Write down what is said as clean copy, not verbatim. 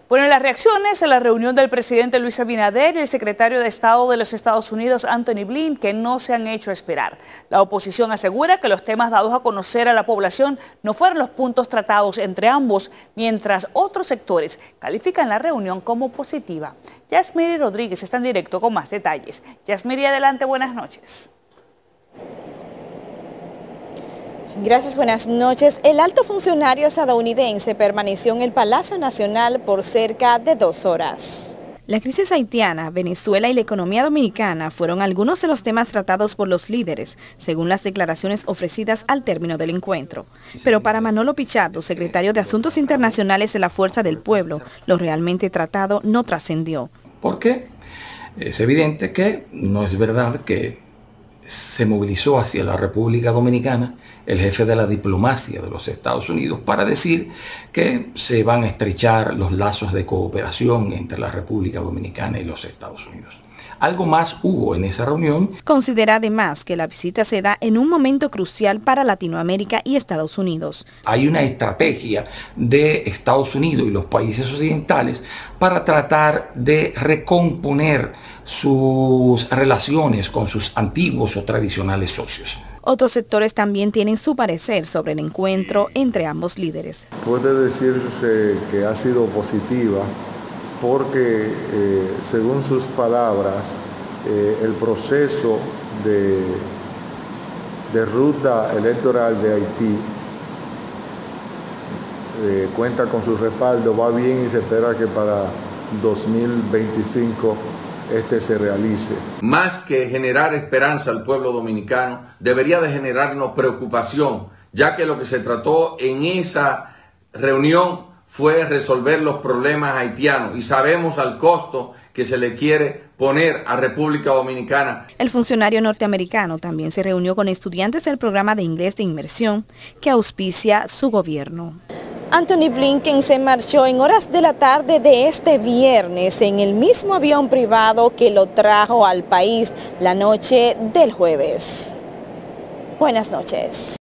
Bueno, las reacciones a la reunión del presidente Luis Abinader y el secretario de Estado de los Estados Unidos, Antony Blinken, no se han hecho esperar. La oposición asegura que los temas dados a conocer a la población no fueron los puntos tratados entre ambos, mientras otros sectores califican la reunión como positiva. Yasmiri Rodríguez está en directo con más detalles. Yasmiri, adelante, buenas noches. Gracias, buenas noches. El alto funcionario estadounidense permaneció en el Palacio Nacional por cerca de 2 horas. La crisis haitiana, Venezuela y la economía dominicana fueron algunos de los temas tratados por los líderes, según las declaraciones ofrecidas al término del encuentro. Pero para Manolo Pichardo, secretario de Asuntos Internacionales de la Fuerza del Pueblo, lo realmente tratado no trascendió. ¿Por qué? Es evidente que no es verdad que se movilizó hacia la República Dominicana el jefe de la diplomacia de los Estados Unidos para decir que se van a estrechar los lazos de cooperación entre la República Dominicana y los Estados Unidos. Algo más hubo en esa reunión. Considera además que la visita se da en un momento crucial para Latinoamérica y Estados Unidos. Hay una estrategia de Estados Unidos y los países occidentales para tratar de recomponer sus relaciones con sus antiguos o tradicionales socios. Otros sectores también tienen su parecer sobre el encuentro entre ambos líderes. Puede decirse que ha sido positiva porque, según sus palabras, el proceso de ruta electoral de Haití cuenta con su respaldo, va bien y se espera que para 2025 se realice. Más que generar esperanza al pueblo dominicano, debería de generarnos preocupación, ya que lo que se trató en esa reunión fue resolver los problemas haitianos y sabemos al costo que se le quiere poner a República Dominicana. El funcionario norteamericano también se reunió con estudiantes del programa de inglés de inmersión que auspicia su gobierno. Antony Blinken se marchó en horas de la tarde de este viernes en el mismo avión privado que lo trajo al país la noche del jueves. Buenas noches.